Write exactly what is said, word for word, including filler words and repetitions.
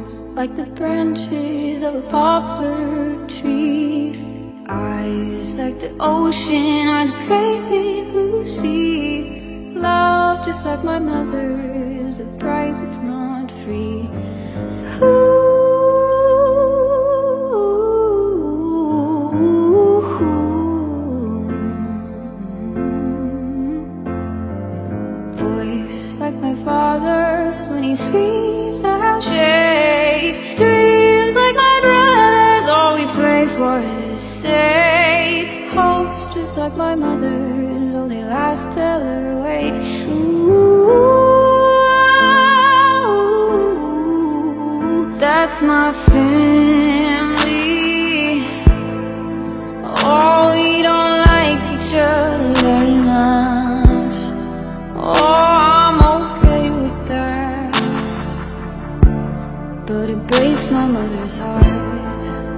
arms like the branches of a poplar tree, eyes like the ocean or the great big blue sea. Love just like my mother's, the price it's not free. Ooh. Voice like my father's when he screams, the house shakes. Dreams like my brother's, all we pray for his sake. Hopes just like my mother's, oh they last till they're awake. Ooh, that's my family. Oh, we don't like each other very much. Oh, I'm okay with that, but it breaks my mother's heart.